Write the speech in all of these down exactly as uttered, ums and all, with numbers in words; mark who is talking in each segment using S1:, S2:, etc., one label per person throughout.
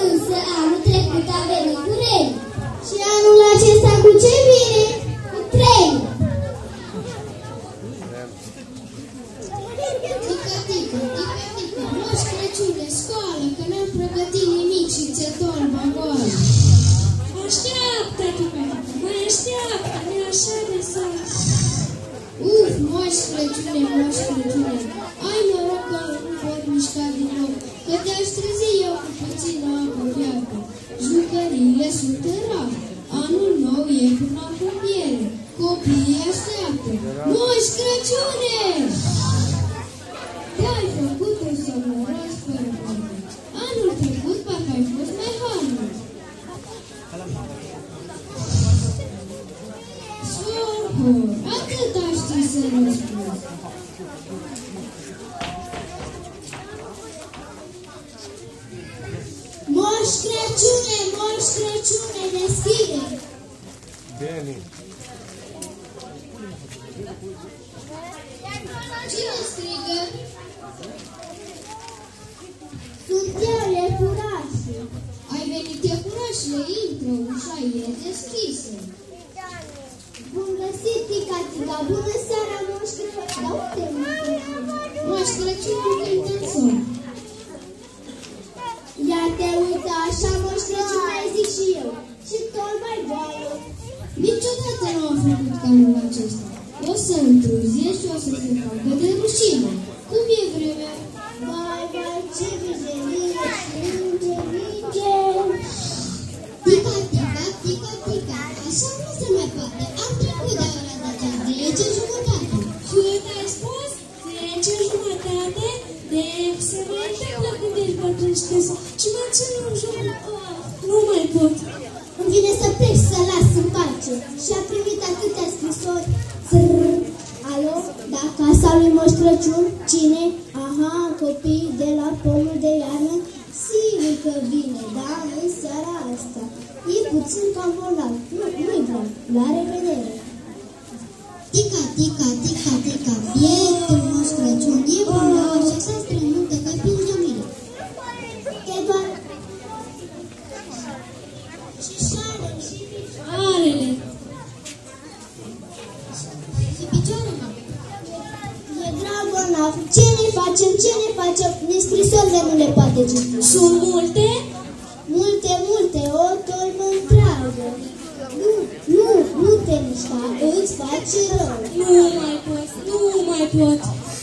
S1: Însă anul trecut a venit cu reni. Și anul acesta cu ce vine? Cu treni. Tică, tică, tică, tică, Moș Crăciune, școală, că n-am pregătit nimic și ți-e torba goală.
S2: Așteaptă, tică, mai așteaptă, e așa de sus.
S1: Uf, Moș Crăciune, Moș Crăciune, ai noroc că nu pot mișca din nou, că te-aș trezi eu cu puțină apă fiartă. Jucăriile sunt în rar, anul nou e până acum ieri, copiii așteaptă. Moș Crăciune! Te-ai făcut un somnoros fără poate. Anul trecut parcă ai fost mai harnic. Sorhor, atâta știi să răspunzi. Moș Crăciune, Moș Crăciune, deschide!
S3: Bine.
S1: Cine strigă? Sunt eu, iepurașe. Ai venit, iepurașe, intră, ușa e deschisă. Bun găsit, Tica, Tica, bună seara, Moș Crăciune. Dar unde e Moș Crăciune? Moș Crăciune cântă în somn. Ia te uită, așa, Moș Crăciune, ai zic și eu. Și tot mai goală. Niciodată nu am făcut ca anul acesta. O să întârzie și o să se facă de rușine. Cum e vremea? Vai, vai, ce vijelie, minge, minge. Tica, tica, tica, tica. Așa nu se mai poate. Am trecut de ora de ceas, zece jumătate.
S2: Cât ai spus? Zece jumătate? De se mai întâmplă când ești bătrân și te și mă țin un joc. Nu mai pot.
S1: Îmi vine să pleci, să las în pace. Și a primit atâtea scrisori. Zrrr. Alo? Da, casa lui Moș Crăciun? Cine? Aha, copii de la pomul de iarnă? Sigur că vine, da, în seara asta. E puțin cam bolnav. Nu, nu-i vreau. La revedere. Tica, tica, tica, tica. Bietul Moș Crăciun e bolnav și s-a strămută că pinge mine. Te doar... Și șarele, și
S2: Arele.
S1: și picioarele. E grav bolnav. Ce ne facem, ce ne facem? Ne scrisorile nu le poate citi.
S2: Sunt multe?
S1: Multe, multe, o torbă întreagă. Nu, nu, nu te mișca, îți face rău.
S2: Nu mai pot, nu mai pot.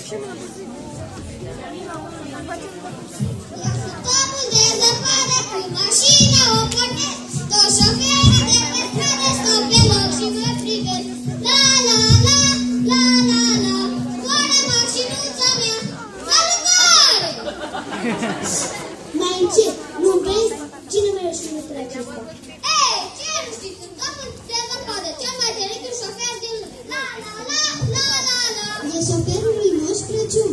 S1: Stopul de zăpadă cu mașina o pornesc, toți șoferii de pe stradă stau pe loc și mă privesc. La, la, la, la, la, la, zboară mașinuța mea, salutare! Mai încet, nu vezi? Cine mai ești în acesta? Ei, ce nu știți? În stopul de zăpadă, cel mai teribil șofer din lume. La, la, la, la, la, la. E șoferul lui Moș Crăciun.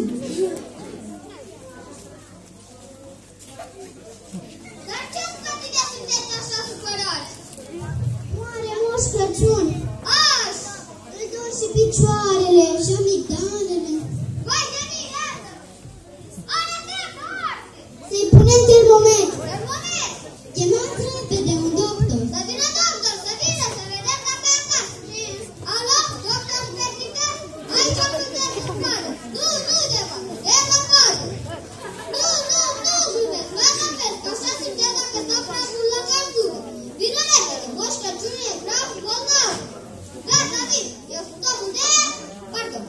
S1: Dar ce-ți face de sunteți așa supărați? Moare Moș Crăciun. Azi! Îi dor și picioarele și amigdalele. Vai de mine, iată! Are timp, moarte! Să-i punem termometru. Termometru? Chemați repede un doctor. Să vină doctor, să vină, să vedem dacă e acasă. Alo, doctor fericită? Aici am putere de spadă. Nu, nu, Deva, e la casă. Nu, nu, nu, Gubes, mai la fel, că așa simțea dacă stau prea mult la căldură. Vină repede, Moș Crăciun e grav bolnav. Gata, vin, eu sunt omul de... Pardon.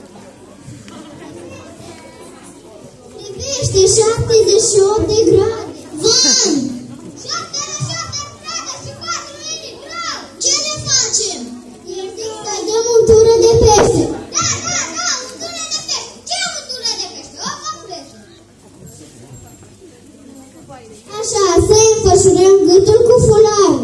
S1: Privește, șaptezeci și opt de grade. Van! șaptezeci și opt de grade și patru inimi, grav! Ce ne facem? Eu zic să dăm untură de pește. Da, da, da, untură de pește. Ce untură de pește? O completă. Așa, să-i înfășurăm gâtul cu fularul.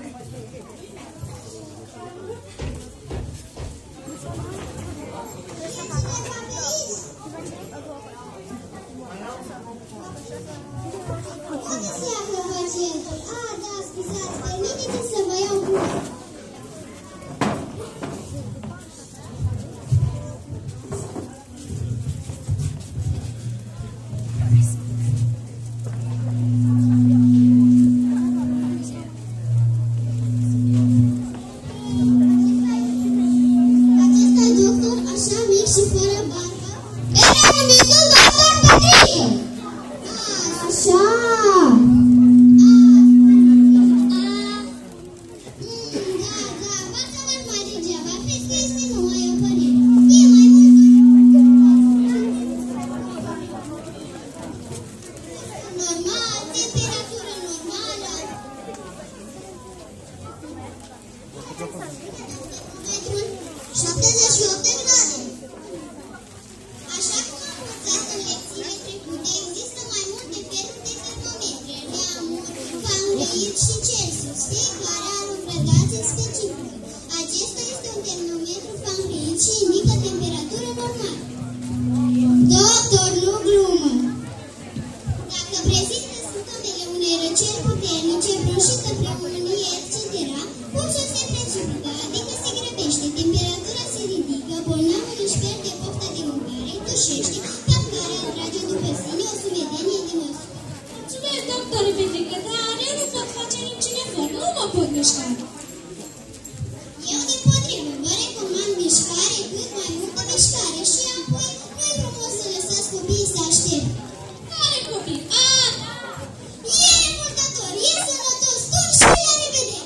S1: Unde se află pacientul? A, da, scuzați, permiteți să vă iau cu... șaptezeci și opt de grade. Așa cum am învățat în lecțiile trecute, există mai multe feluri de termometre, neamuri, Fahrenheit și Celsius, fiecare are o gradație specifică. Acesta este un termometru Fahrenheit și indică temperatură normală. Doctor, nu glumă! Dacă prezintă simptomele unei răceli puternice, bronșită, pneumonie, et cetera, pulsul se precipită, adică se grăbește, temperatura se ridică, bolnavul își pierde pofta de mâncare, tușește, capcarea trage după sine, o sumedenie din osul.
S2: Mulțumesc, doctore Petrică, dar eu nu pot face niciun efort, nu mă pot mișca.
S1: Eu, dimpotrivă, vă recomand mișcare, cât mai multă mișcare și apoi nu-i frumos să lăsați copiii să aștepte.
S2: Care copii? A,
S1: E remultător, e sănătos, tot și la revedere!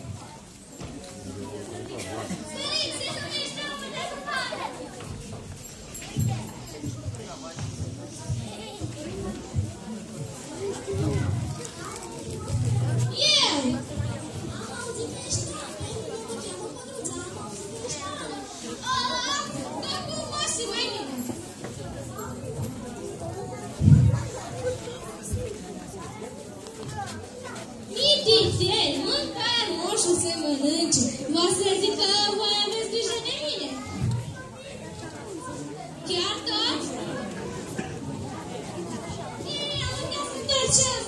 S2: eu! Dar cum mă simt mai bine? Mitițe, mâncare, moșul se mănânce. Vă să zic că voi aveți grijă de mine. Chiar toți? Ia, unde se întorce asta?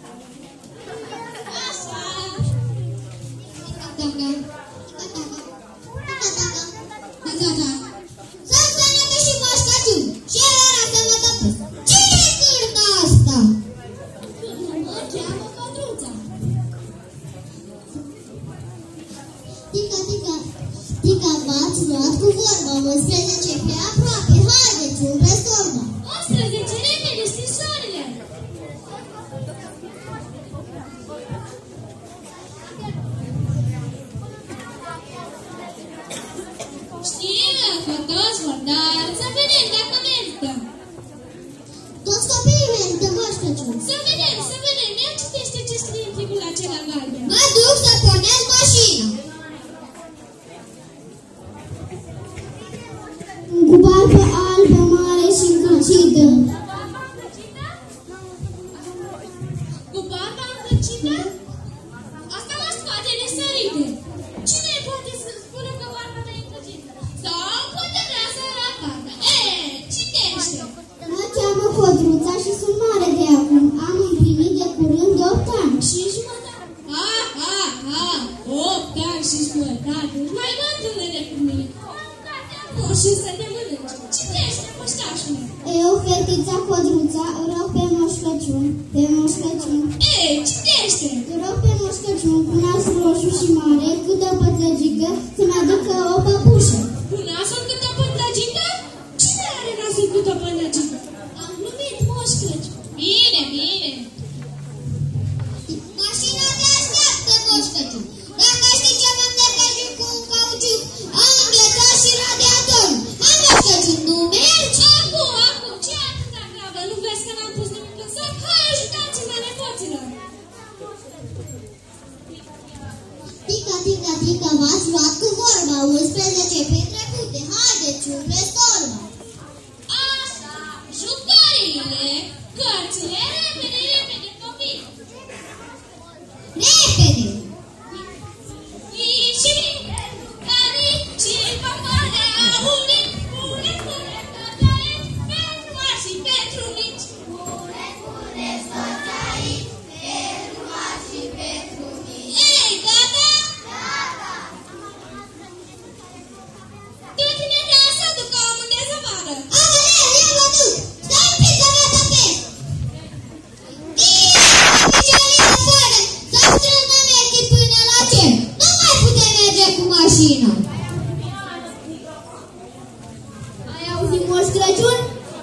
S2: Așa.
S1: Taca, taca, taca, taca, taca. Să-mi sănătă și moșcăciuni! Și era să mă tăpesc! Cine cârtă asta?
S2: Mă cheamă Codruța.
S1: Tica, tica, tica, v-ați luat cu vorba, unsprezece pe aproape, haideți, umple-ți torba!
S2: unsprezece, repede, scrisorile! Știm că toți vor, dar să vedem dacă merită.
S1: Toți copiii merită Moș Crăciun!
S2: Să vedem, să vedem. Ia citește ce scrie în ficul acela galben.
S1: Mă duc să pornesc mașina! Cu barbă albă, mare și încrucită.
S2: Cu barba încălcită? Asta mă scoate de sărite. Cine poate să spună că barba mea e încălcită? Sau poate vrea să ratată. E, citește!
S1: Mă cheamă Codruța și sunt mare de acum. Am împlinit de curând opt ani.
S2: Și jumătate. Ha, ha, ha! opt ani și jumătate. Mai bătrână decât mine. Nu, și să te mănânci. Citește, măștașul.
S1: Eu, fetița Codruța, rog pe Moș Crăciun, pe Moș Crăciun.
S2: Ei, citește!
S1: Rog pe Moș Crăciun cu nas roșu și mare, câtă pățăgică, să-mi aducă o păpușă.
S2: Cu nasul cât o pântagică? Cine are nasul cât o pântagică? Am glumit, Moș Crăciun. Bine, bine.
S1: Mașina te așteaptă, Moș Crăciun. Dacă știi ce mă încărcăciun cu un cauciuc, am înghețat și radiatorul. Hai, Moș Crăciun, nu mergi?
S2: Acum, acum, ce atâta gravă? Nu vezi că n-am pus nimic în sac? Hai, ajutați-mă, nepoților!
S1: Tica, tica, tica, v-ați luat cu vorba, unsprezece pe trecute. Haideți, umple-ți torba.
S2: Așa, jucăriile, cărțile, repede, repede, copii!
S1: Repede!
S2: Și care și papale aune, pune, pune, tătăi, pentru mari și pentru mici. Pune, pune, tătăi, pentru mari și pentru mici. Ei, gata? Gata! Tu tine de asta ducă o mândeză vară.
S1: Aoleu, ia mă duc! Stai un pic să mă tăpesc! Bine, piciorile afară! Să strână merghi până la cer! Nu mai putem merge cu mașina! Ai auzit, Moș Crăciun?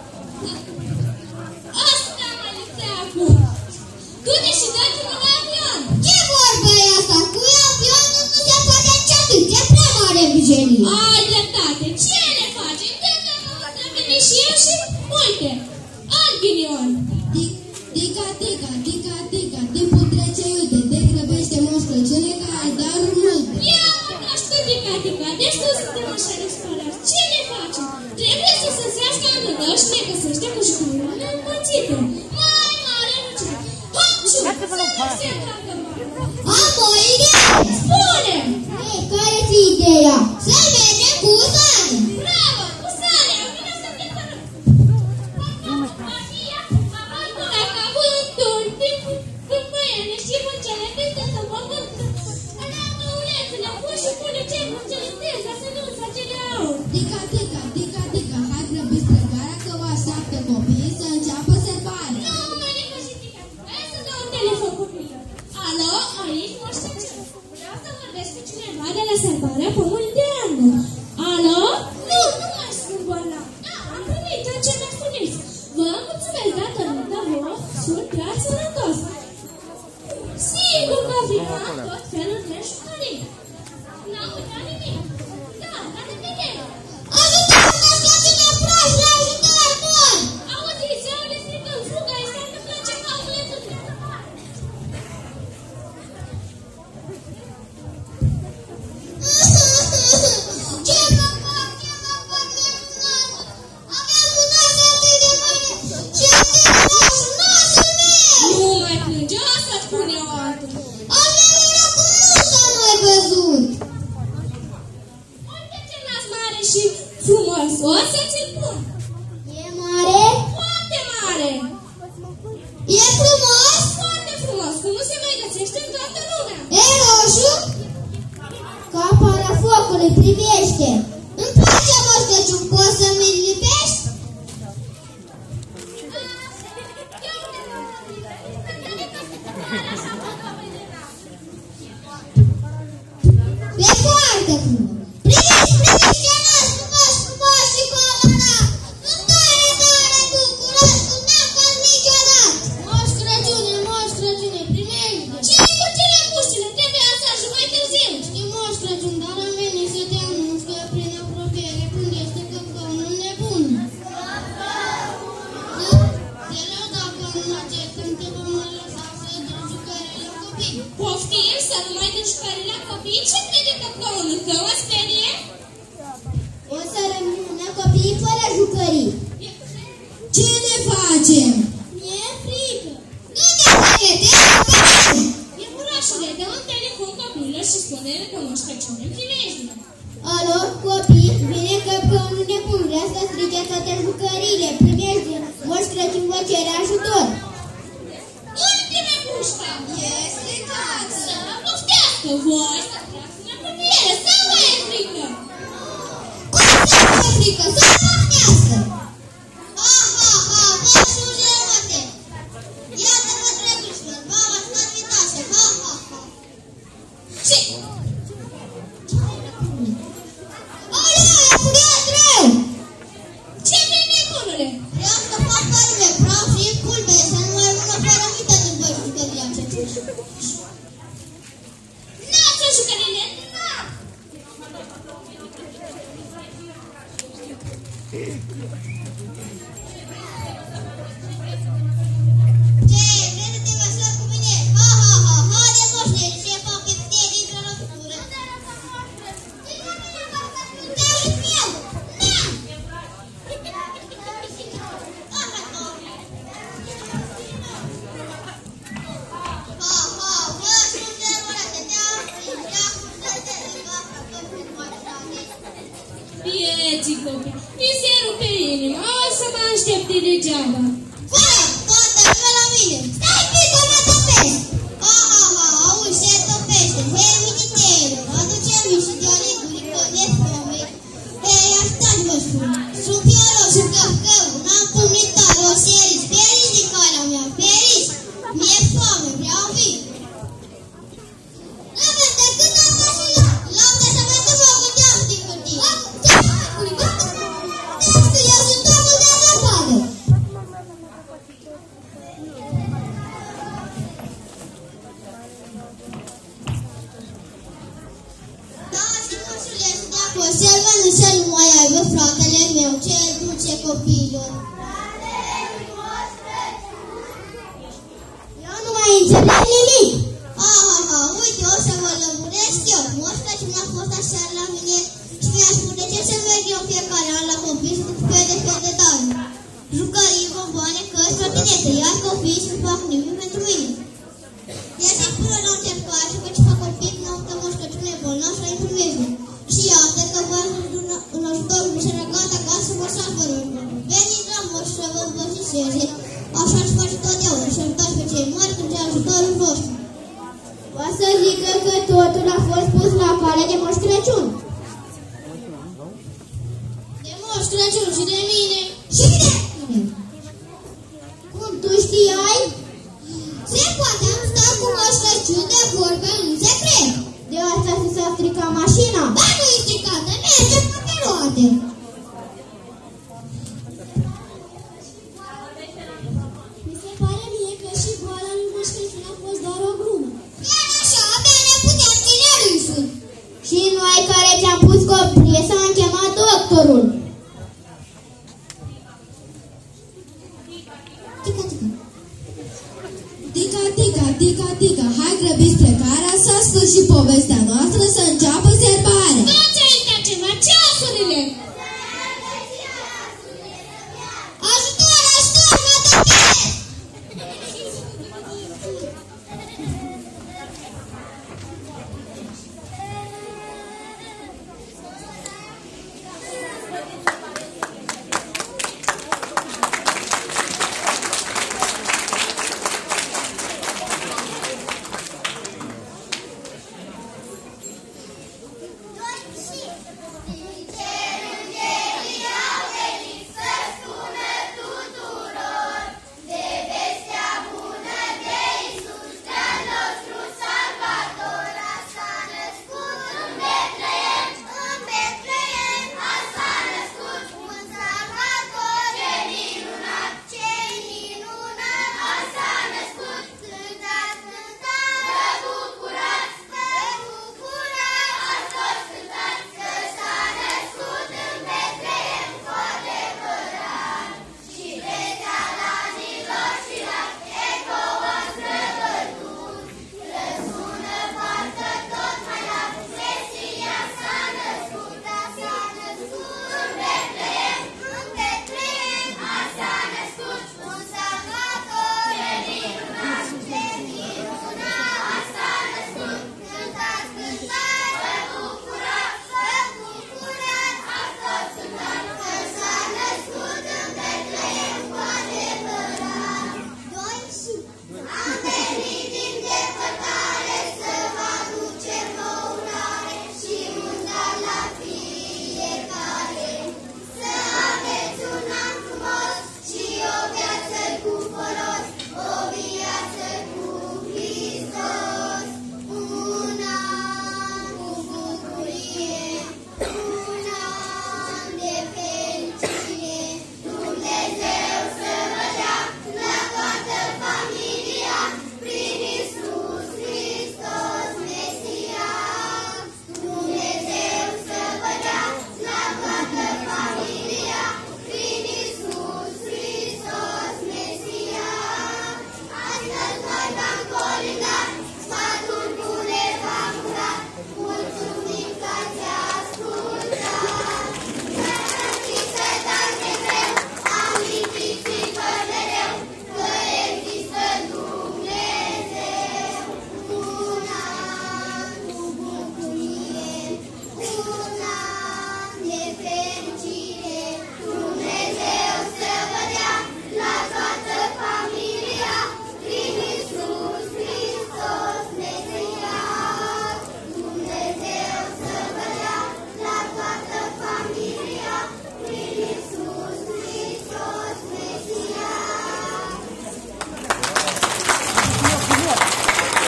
S2: Asta mai lipsea acum. Du-te și dă-ți un avion.
S1: Ce vorbă e asta? Cu avionul nu se poate nici atât, e prea mare vijelie!
S2: Ai dreptate. Ce le faci? Îndeamnă să veni și eu și uite. Alt ghinion.
S1: Tica, tica, tica, tica, timpul trece, uite, te grăbește, Moș Crăciune, că ai daruri multe.
S2: Ia, mă, nu știu, tica, tica. Destul suntem așa de știi cele peste să mă vând. Arată ulețele, pun și pune ce cele peste, ca să nu face de aur.
S1: Dica, dica, dica, dica, hai grăbiți străgarea că vă așteaptă copiii să înceapă sărbarea.
S2: Nu, mai necositica. Hai să dau un telefon copiilor. Alo, aici Moș Crăciun. Vreau să vorbesc cu cineva de la sărbarea Pomului de Ană. Alo? Nu, nu mai sunt bolnav. Da, am primit tot ce mi-a spuneți. Vă mulțumesc datorită vouă, sunt chiar sănătos. Sigur că vina tot felul de șucării. N-am uitat nimic. Da, ca de vedere.
S1: Ajută-mă să ține proști la ajutor, bun!
S2: Auziți, eu le stricăm fuga, îi s-a întâmplat ceva uletul de afară.
S1: Ce mă fac, ce mă fac de frumos? Aveam un nas atât de mare și atât de roșu, nasul meu!
S2: Nu mai plânge, o să-ți spun eu altul.
S1: Avem era cu nu s-a mai văzut!
S2: Uite ce nas mare și frumos, o să ți-l pun.
S1: E mare?
S2: Foarte mare.
S1: E frumos?
S2: Foarte frumos, cum nu se mai găsește în toată lumea.
S1: E roșu? Capara focului, privește! Îmi place, Moș Crăciun, poți să-mi lipești? E foarte frumos! Priviți, priviți ce nas frumos, frumos și colorat! Sunt tare, tare bucuros, cum n-am fost niciodată! Moș Crăciune, Moș Crăciune, primește!
S2: Ce cu cele puștile? Trebuia să ajung mai târziu.
S1: Știi, Moș Crăciun, dar am venit să te anunț că prin apropiere când este căpcăunul nebun. Te rău dacă nu acceptăm, te vom lăsa să dăm jucării la copii.
S2: Poftim să nu mai dăm jucării la copii? Ce crede căpcăunul? Că mă sperie?
S1: O să rămână copiii fără jucării. Ce ne facem?
S2: Mi-e frică.
S1: Nu te frică, te apărăm!
S2: E burașule, dă un telefon copiilor și spune-le că Moș Crăciun îmi primește.
S1: Alo, copii, vine căpcăunul nebun, vrea să strige toate jucăriile. Primește, Moș Crăciun vă cere ajutor.
S2: Ultime pușca!
S1: E stricat!
S2: Să poftească voi să treacă la premieră, să vă e frică!
S1: Cum să nu vă frică? Să poftească! Ha, ha, ha, vă șujerate! Iată-vă drăguților, v-am ascultat vitașe, ha, ha, ha!
S2: Ce?
S1: Aoleu, e furios rău!
S2: Ce vrei nebunule?
S1: Vreau să fac părule, vreau și pulbere, să nu mai rămână fără mită din voi jucăria aceea.
S2: N-ați o jucările? N-a!
S1: Ce, vrei să te măsori cu mine? Ha, ha, ha, haide moșne, ce fac pe tine dintr-o lovitură? Te uit eu! Neam! Ha, ha, vă șujerate, te-am prins, ia cu stătele, vă făcă frumoasă.
S2: Vieții copii, mi se rupe inima, o să mă aștepte degeaba.
S1: Fără, toată lumea la mine! Stai pică, mă topesc! Ha, ha, ha, auzi, se topește! Hei, mititeilor, aduce-mi și de-o ligurică de foame. Hei, asta-ți vă spun! Sunt pioros și căpcău, n-am pumnit tare, o seriți, feriți din calea mea, feriți! Mi-e foame, vreau vin! Nu vezi decât am fost la laudă să mă duc eu cu deasă din hârtie! Ce faci, cuiva? Nu știu, eu sunt omul de zăpadă! Da, și moșule, sunt de acord. Selva nu cel nu mai aibă fratele meu, cel dulce copiilor. Eu nu mai înțeleg nimic. Ha, ha, ha, uite, o să vă lămuresc eu. Moș Crăciun a fost așa la mine și mi-a spus de ce să merg eu fiecare an la copii și cu fel de fel de daruri. Jucării, bomboane, cărți, trotinete, iar copiii să fac nimic pentru mine. Ia să-i până la încercare și că ce fac copii când au că Moș Crăciun e bolnav și la-i primeze. Și iată că vă în ajutorul mi se gata ca să vă salvă rândul. Veniți la Moș să vă învățiseze, așa-și face totdeauna și ajutați pe cei mari când ce ajutorul vostru. că totul a fost pus la cale de Moș Crăciun.
S2: De Moș Crăciun și de mine.
S1: Și de mine. Cum tu știai? Se poate, am stat cu Moș Crăciun de vorbă în secret. De asta ți s-a stricat mașina? Ba, nu e stricată, merge pe roate.
S2: Mi se pare mie că și boala lui Moș Crăciun a fost doar o glumă.
S1: Iar așa, abia ne puteam ține râsul. Și noi care ți-am pus coprie s-am chemat doctorul. Tica, tica.
S2: Tica, tica, tica, tica, hai grăbiți plecarea, s-a sfârșit povestea